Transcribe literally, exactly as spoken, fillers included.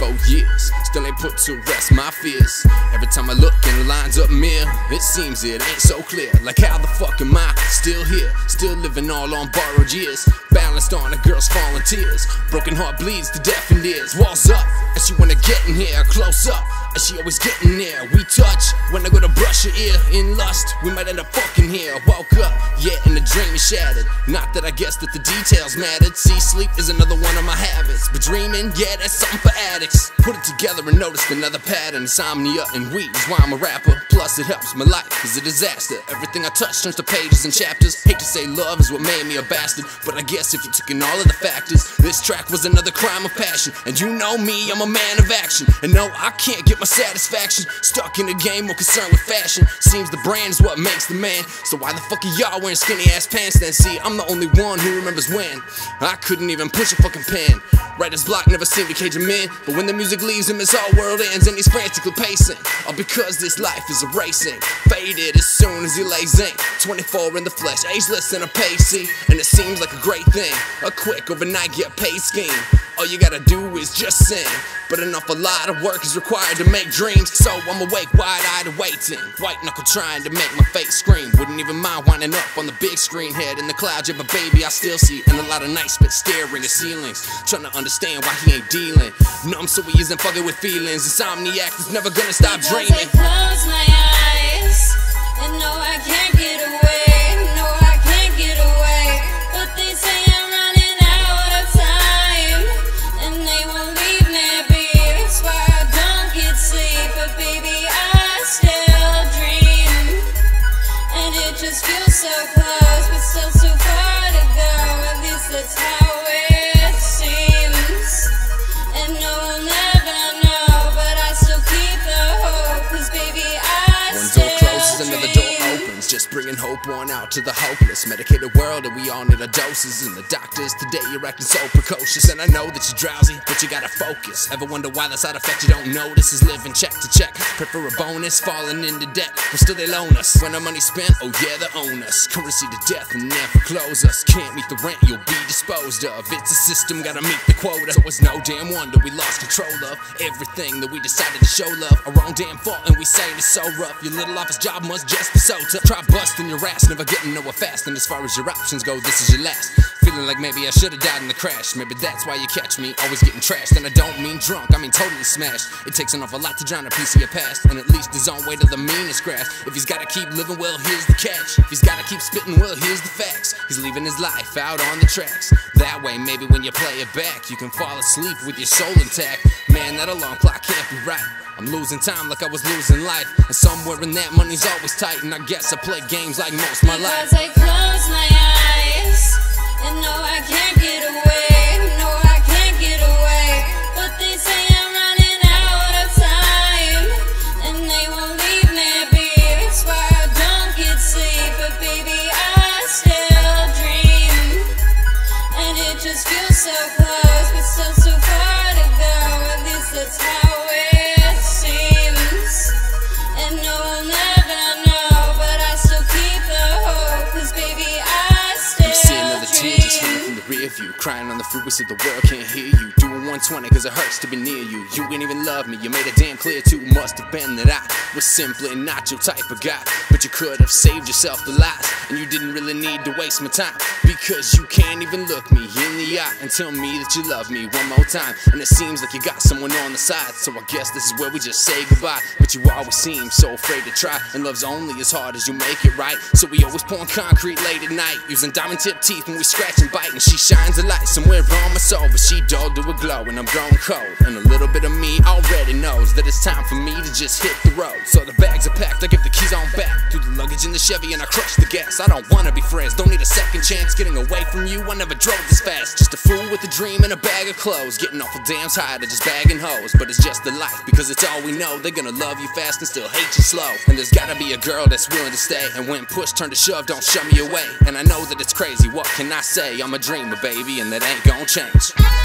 four years, still ain't put to rest my fears. Every time I look in the lines up mirror, it seems it ain't so clear. Like how the fuck am I still here, still living all on borrowed years, balanced on a girl's falling tears. Broken heart bleeds to deaf and ears. Walls up, and she wanna get in here. Close up, and she always getting there. We touch, when I go to brush her ear. In lust, we might end up fucking here. Woke up, yeah, and the dream is shattered. Not that I guess that the details mattered. See, sleep is another one of my habits, but dreaming, yeah, that's something for addicts. Put it together and noticed another pattern. Insomnia and weed is why I'm a rapper. Plus it helps my life is a disaster. Everything I touch turns to pages and chapters. Hate to say love is what made me a bastard, but I guess if you took in all of the factors, this track was another crime of passion. And you know me, I'm a man of action, and no, I can't get my satisfaction stuck in a game more concerned with fashion. Seems the brand is what makes the man, so why the fuck are y'all wearing skinny ass pants then? See, I'm the only one who remembers when I couldn't even push a fucking pen. Writer's block never seemed to cage him in, but when the music leaves him, his whole world ends and he's frantically pacing. All because this life is a racing, faded as soon as he lays in. Twenty-four in the flesh, ageless and a pacey, and it seems like a great thing, a quick overnight get paid scheme. All you gotta do is just sing, but an awful lot of work is required to make dreams. So I'm awake, wide-eyed, waiting, white knuckle trying to make my face scream. Wouldn't even mind winding up on the big screen, head in the clouds, yeah, but baby, I still see. And a lot of nights spent staring at ceilings, trying to understand why he ain't dealing. Numb so he isn't fucking with feelings. Insomniac is never gonna stop because dreaming. I close my eyes and know I can't get away, no I can't get away, but they say I'm running out of time and they won't leave me be. That's why I don't get sleep, but baby I still dream, and it just feels so close but still too far to go. At least that's how it seems, and no one ever know, but I still keep the hope, cause baby I One still door closes, another door opens, just bringing hope on out to the hopeless. Medicated world and we all need our doses, and the doctors today you're acting so precocious. And I know that you're drowsy, but you gotta focus. Ever wonder why the side effect you don't notice is living check to check? Prefer a bonus, falling into debt, but still they loan us. When our money's spent, oh yeah, they own us. Currency to death and then foreclose us. Can't meet the rent, you'll be disposed of. It's a system, gotta meet the quota. So it's no damn wonder we lost control of everything that we decided to show love. Our own damn fault and we say it's so rough. Your little office job must just be so tough. Try busting your ass, never getting nowhere fast. And as far as your options go, this is your last. Feeling like maybe I should've died in the crash. Maybe that's why you catch me always getting trashed. And I don't mean drunk, I mean totally smashed. It takes an awful lot to drown a piece of your past, and at least his own way to the meanest grass. If he's gotta keep living, well here's the catch. If he's gotta keep spitting, well here's the facts. He's leaving his life out on the tracks. That way maybe when you play it back, you can fall asleep with your soul intact. Man, that alarm clock can't be right. I'm losing time like I was losing life, and somewhere in that money's always tight. And I guess I play games like most of my life. Because I close my eyes and know I can't get away, no I can't get away, but they say I'm running out of time and they won't leave me be. That's why I don't get sleep, but baby I still dream, and it just feels so close but still too far to go. At least that's how it seems, and no one ever know, but I still keep the hope, cause baby I still See another tear just hanging from the rear view, crying on the freeway so the world can't hear you. Doing one twenty cause it hurts to be near you. You ain't even love me, you made it damn clear too. Must have been that I was simply not your type of guy, but you could have saved yourself the lies, and you didn't really need to waste my time, because you can't even look me in the eye and tell me that you love me one more time. And it seems like you got someone on the side, so I guess this is where we just say goodbye. But you always seem so afraid to try, and love's only as hard as you make it right. So we always pouring concrete late at night, using diamond tip teeth when we scratch and bite. And she shines a light somewhere on my soul, but she dulled to a glow, and I'm grown cold. And a little bit of me already knows that it's time for me to just hit the road. So the bags are packed, I give the keys on back, threw the luggage in the Chevy and I crushed the gas. I don't wanna be friends, don't need a second chance. Getting away from you, I never drove this fast. Just a fool with a dream and a bag of clothes, getting awful damn tired of just bagging hoes. But it's just the life, because it's all we know. They're gonna love you fast and still hate you slow. And there's gotta be a girl that's willing to stay, and when push turned to shove, don't shove me away. And I know that it's crazy, what can I say? I'm a dreamer, baby, and that ain't gonna change.